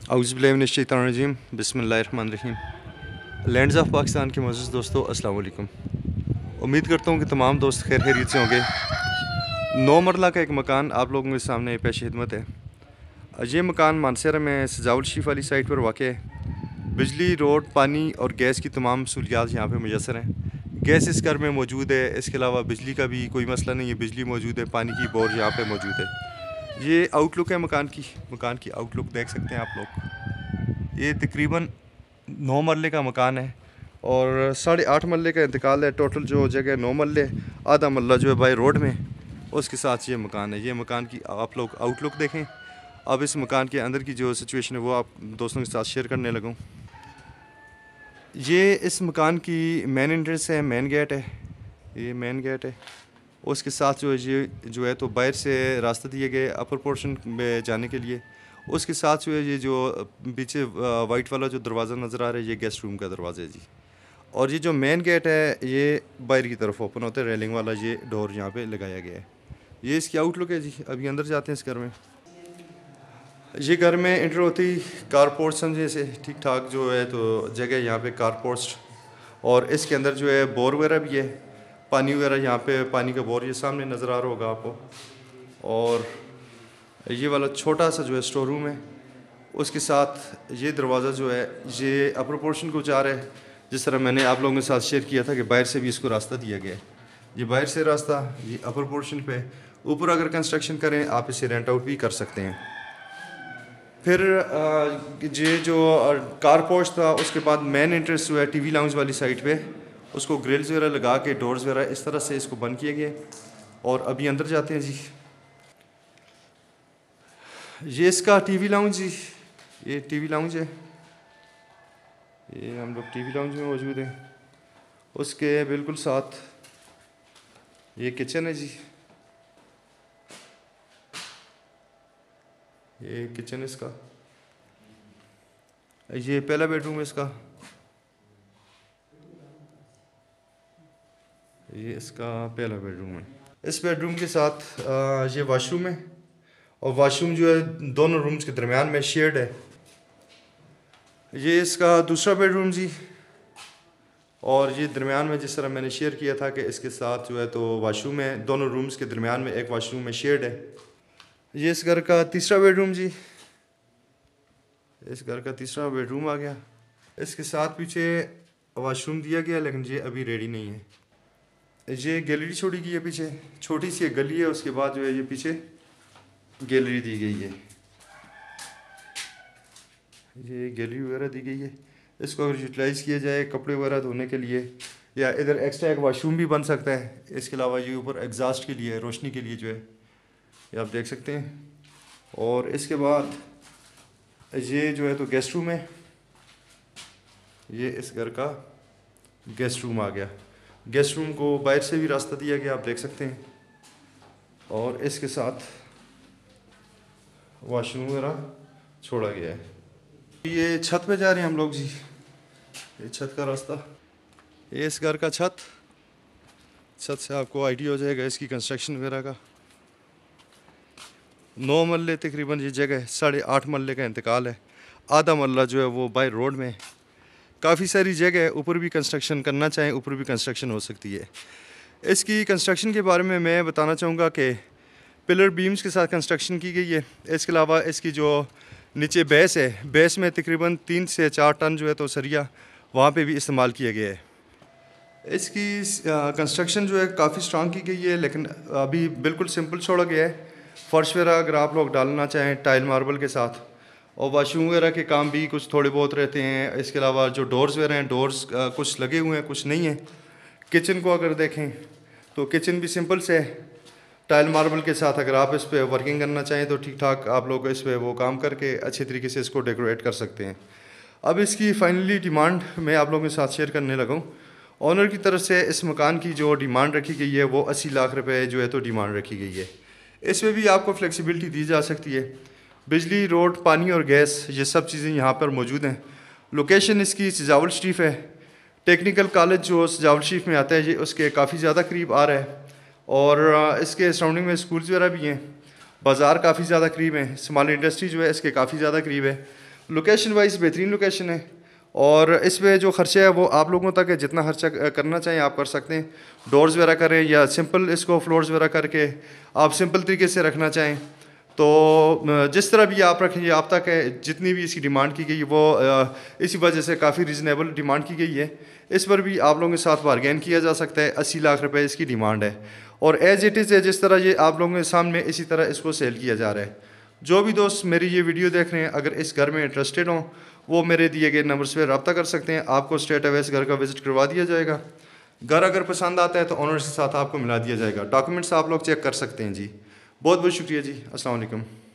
औज़ुबिल्लाहिमिनश्शैतानिर्रजीम बिस्मिल्लाहिर्रहमानिर्रहीम। Lands of Pakistan के मोअज़्ज़ज़ दोस्तों, अस्सलाम वालेकुम। उम्मीद करता हूँ कि तमाम दोस्त खैर खैरियत से होंगे। 9 मरला का एक मकान आप लोगों के सामने पेश खिदमत है। ये मकान मानसरा में सजावल शरीफ वाली साइट पर वाक़ है। बिजली, रोड, पानी और गैस की तमाम सहूलियात यहाँ पर मुयसर हैं। गैस इस घर में मौजूद है। इसके अलावा बिजली का भी कोई मसला नहीं है, बिजली मौजूद है, पानी की बोर यहाँ पर मौजूद है। ये आउटलुक है मकान की आउटलुक देख सकते हैं आप लोग। ये तकरीबन 9 मरले का मकान है और 8.5 मरले का इंतकाल है। टोटल जो जगह 9 मरले, आधा मरला जो है बाई रोड में, उसके साथ ये मकान है। ये मकान की आप लोग आउटलुक देखें। अब इस मकान के अंदर की जो सिचुएशन है वो आप दोस्तों के साथ शेयर करने लगूँ। ये इस मकान की मेन एंट्रेंस है, मेन गेट है। ये मेन गेट है। उसके साथ जो है तो बाहर से रास्ता दिए गए अपर पोर्शन में जाने के लिए। उसके साथ जो है ये जो पीछे वाइट वाला जो दरवाज़ा नज़र आ रहा है, ये गेस्ट रूम का दरवाज़ा है जी। और ये जो मेन गेट है ये बाहर की तरफ ओपन होता है, रेलिंग वाला ये डोर यहाँ पे लगाया गया है। ये इसकी आउटलुक है जी। अभी अंदर जाते हैं इस घर में। ये घर में इंटर होती कारपोर्ट समझे से ठीक ठाक जो है तो जगह यहाँ पे कारपोर्ट, और इसके अंदर जो है बोर वगैरह भी है, पानी वगैरह यहाँ पे पानी का बोर ये सामने नज़र आ रहा होगा आपको। और ये वाला छोटा सा जो है स्टोर रूम है। उसके साथ ये दरवाज़ा जो है ये अपर पोर्शन को जा रहा है, जिस तरह मैंने आप लोगों के साथ शेयर किया था कि बाहर से भी इसको रास्ता दिया गया है। ये बाहर से रास्ता, ये अपर पोर्शन पे। ऊपर अगर कंस्ट्रक्शन करें आप इसे रेंट आउट भी कर सकते हैं। फिर ये जो कार पोर्च था, उसके बाद मेन एंट्रेंस जो है टीवी लाउंज वाली साइड पे, उसको ग्रिल्स वगैरह लगा के डोर्स वगैरह इस तरह से इसको बंद किए गए। और अभी अंदर जाते हैं जी। ये इसका टीवी लाउंज जी, ये टीवी लाउंज है। ये हम लोग टीवी लाउंज में मौजूद हैं। उसके बिल्कुल साथ ये किचन है जी। ये किचन इसका, ये पहला बेडरूम है इसका, ये इसका पहला बेडरूम है। इस बेडरूम के साथ ये वाशरूम है, और वाशरूम जो है दोनों रूम्स के दरमियान में शेयर्ड है। ये इसका दूसरा बेडरूम जी। और ये दरमियान में जिस तरह मैंने शेयर किया था कि इसके साथ जो है तो वाशरूम है, दोनों रूम्स के दरमियान में एक वाशरूम में शेयर्ड है। ये इस घर का तीसरा बेडरूम जी। इस घर का तीसरा बेडरूम आ गया। इसके साथ पीछे वाशरूम दिया गया, लेकिन ये अभी रेडी नहीं है। ये गैलरी छोड़ी गई है पीछे, छोटी सी एक गली है। उसके बाद जो है ये पीछे गैलरी दी गई है। ये गैलरी वगैरह दी गई है। इसको अगर यूटिलाइज़ किया जाए कपड़े वगैरह धोने के लिए, या इधर एक्स्ट्रा एक वाशरूम भी बन सकता है। इसके अलावा ये ऊपर एग्जॉस्ट के लिए, रोशनी के लिए जो है, ये आप देख सकते हैं। और इसके बाद ये जो है तो गेस्ट रूम है। ये इस घर का गेस्ट रूम आ गया। गेस्ट रूम को बाहर से भी रास्ता दिया गया, आप देख सकते हैं। और इसके साथ वॉशरूम वगैरह छोड़ा गया है। ये छत पे जा रहे हैं हम लोग जी। ये छत का रास्ता, ये इस घर का छत से आपको आइडिया हो जाएगा इसकी कंस्ट्रक्शन वगैरह का। 9 मरले तकरीबन ये जगह है। 8.5 मरले का इंतकाल है। आधा मरला जो है वो बाय रोड में। काफ़ी सारी जगह है, ऊपर भी कंस्ट्रक्शन करना चाहें ऊपर भी कंस्ट्रक्शन हो सकती है। इसकी कंस्ट्रक्शन के बारे में मैं बताना चाहूँगा कि पिलर बीम्स के साथ कंस्ट्रक्शन की गई है। इसके अलावा इसकी जो नीचे बेस है, बेस में तकरीबन 3 से 4 टन जो है तो सरिया वहाँ पे भी इस्तेमाल किया गया है। इसकी कंस्ट्रक्शन जो है काफ़ी स्ट्रॉन्ग की गई है, लेकिन अभी बिल्कुल सिंपल छोड़ा गया है। फ़र्श वगैरह अगर आप लोग डालना चाहें टाइल मार्बल के साथ, और वाशरूम वगैरह के काम भी कुछ थोड़े बहुत रहते हैं। इसके अलावा जो डोर्स वगैरह हैं, डोर्स कुछ लगे हुए हैं कुछ नहीं है। किचन को अगर देखें तो किचन भी सिंपल से है, टाइल मार्बल के साथ। अगर आप इस पर वर्किंग करना चाहें तो ठीक ठाक आप लोग इस पर वो काम करके अच्छे तरीके से इसको डेकोरेट कर सकते हैं। अब इसकी फाइनली डिमांड मैं आप लोगों के साथ शेयर करने लगा। ऑनर की तरफ से इस मकान की जो डिमांड रखी गई है वो 80 लाख रुपए जो है तो डिमांड रखी गई है। इसमें भी आपको फ्लेक्सिबिलिटी दी जा सकती है। बिजली, रोड, पानी और गैस ये सब चीज़ें यहाँ पर मौजूद हैं। लोकेशन इसकी सजावल शरीफ है। टेक्निकल कॉलेज जो सजावल शरीफ में आता है ये उसके काफ़ी ज़्यादा करीब आ रहा है, और इसके सराउंडिंग में स्कूल्स वगैरह भी हैं। बाज़ार काफ़ी ज़्यादा करीब है। स्मॉल इंडस्ट्री जो है इसके काफ़ी ज़्यादा करीब है। लोकेशन वाइज बेहतरीन लोकेशन है और इस पे जो खर्चा है वो आप लोगों तक है, जितना खर्चा करना चाहें आप कर सकते हैं। डोर्स वगैरह करें या सिंपल इसको फ्लोर्स वगैरह करके आप सिंपल तरीके से रखना चाहें तो जिस तरह भी आप रखें ये आप तक है। जितनी भी इसकी डिमांड की गई वो इसी वजह से काफ़ी रीज़नेबल डिमांड की गई है। इस पर भी आप लोगों के साथ बारगेन किया जा सकता है। 80 लाख रुपए इसकी डिमांड है और एज इट इज़ है जिस तरह ये आप लोगों के सामने इसी तरह इसको सेल किया जा रहा है। जो भी दोस्त मेरी ये वीडियो देख रहे हैं अगर इस घर में इंटरेस्टेड हों वो मेरे दिए गए नंबर्स पे रब्ता कर सकते हैं। आपको स्ट्रेट अवे इस घर का विज़िट करवा दिया जाएगा। घर अगर पसंद आता है तो ऑनर के साथ आपको मिला दिया जाएगा। डॉक्यूमेंट्स आप लोग चेक कर सकते हैं जी। बहुत बहुत शुक्रिया जी। अस्सलाम वालेकुम।